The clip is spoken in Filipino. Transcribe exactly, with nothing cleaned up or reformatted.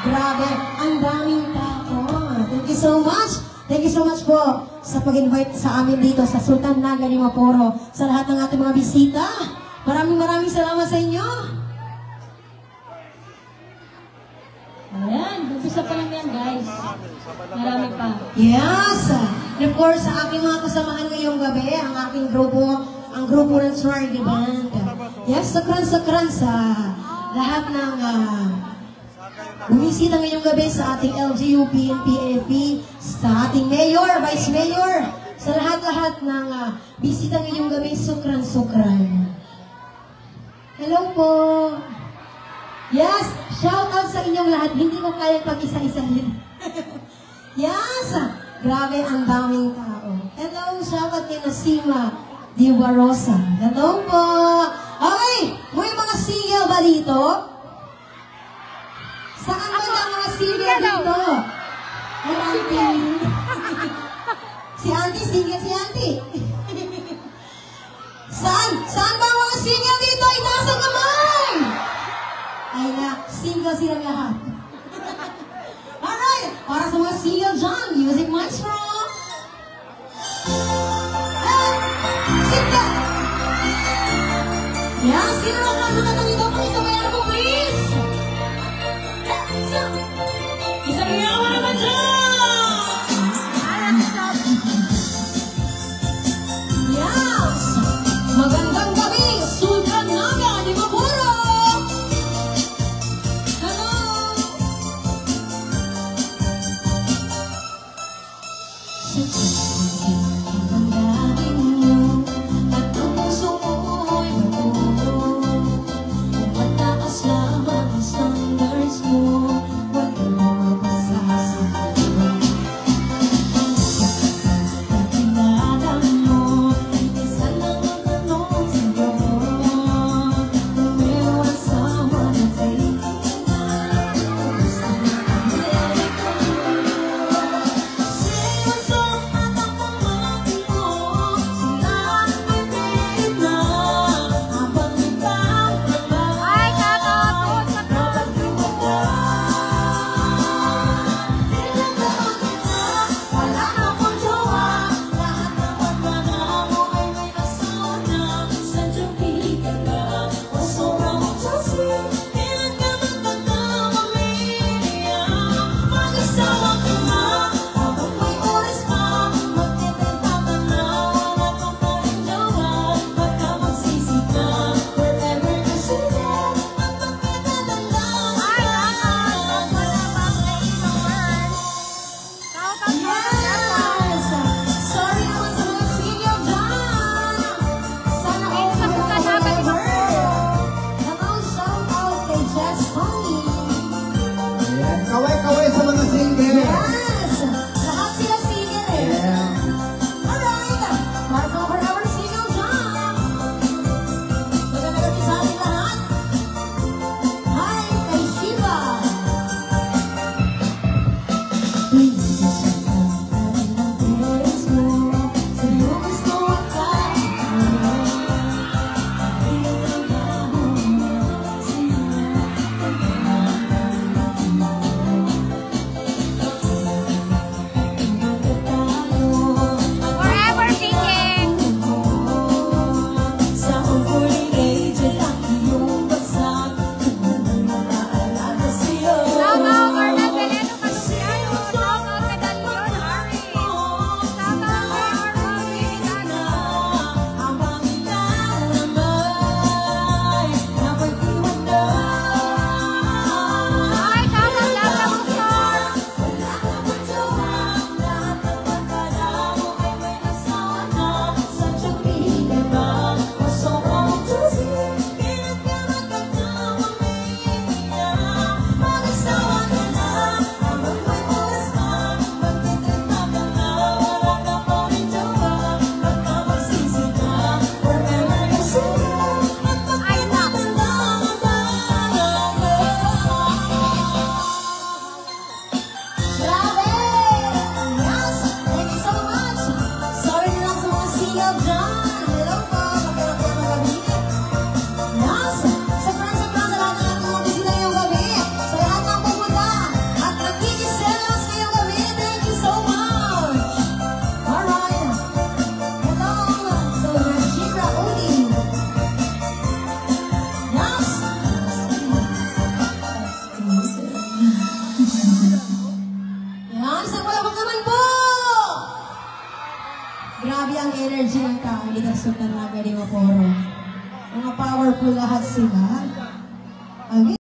Grabe, ang daming tao. Thank you so much. Thank you so much po sa pag-invite sa amin dito sa Sultan Naga ni Maporo. Sa lahat ng ating mga bisita. Maraming maraming salamat sa inyo. Ayan, umpisa pa lang yan guys. Marami pa. Yes! And of course, sa aking mga kasamahan ngayong gabi, ang aking grupo, ang grupo ng Swardy Band. Yes, sakran-sakran sa lahat ng uh, bumisita ngayong gabi sa ating L G U P and P A F P, sa ating Mayor, Vice Mayor, sa lahat-lahat ng uh, bisita ngayong gabi, sukran-sukran. Hello po! Yes! Shout out sa inyong lahat. Hindi ko kaya pag-isa-isahin. Yes! Grabe, ang daming tao. Hello! Shout out kay Nasima Diva Rosa. Hello po! Okay! May mga single ba dito? Saan ba ang mga single dito? Ay, auntie. Si auntie, single si auntie. Saan? Saan ba ang mga single dito? Itaas ang kamay! Ay na, single silang lahat. Alright, para sa mga single dyan, music maestro. Hey, single! Yan, sino lang lang mga nandito? Pakisabay ako, please! Isabay ako naman dyan! Yes! Magandang gabi, Sultan Naga ni Maporo! Grabe ang energy ng tao dito sa Sultan Naga de Maporo. Mga powerful lahat sila. Okay.